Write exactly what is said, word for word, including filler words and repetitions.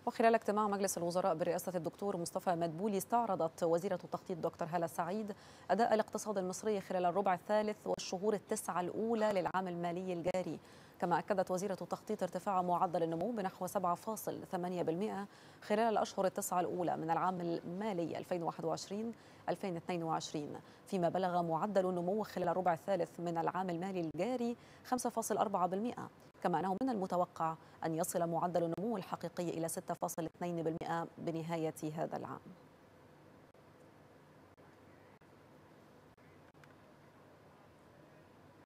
وخلال اجتماع مجلس الوزراء برئاسة الدكتور مصطفى مدبولي، استعرضت وزيرة التخطيط دكتور هالة سعيد أداء الاقتصاد المصري خلال الربع الثالث والشهور التسعة الأولى للعام المالي الجاري. كما أكدت وزيرة التخطيط ارتفاع معدل النمو بنحو سبعة فاصلة ثمانية بالمئة خلال الأشهر التسعة الأولى من العام المالي ألفين وواحد وعشرين ألفين واثنين وعشرين، فيما بلغ معدل النمو خلال الربع الثالث من العام المالي الجاري خمسة فاصلة أربعة بالمئة. كما أنه من المتوقع أن يصل معدل النمو الحقيقي إلى ستة فاصلة اثنين بالمئة بنهاية هذا العام.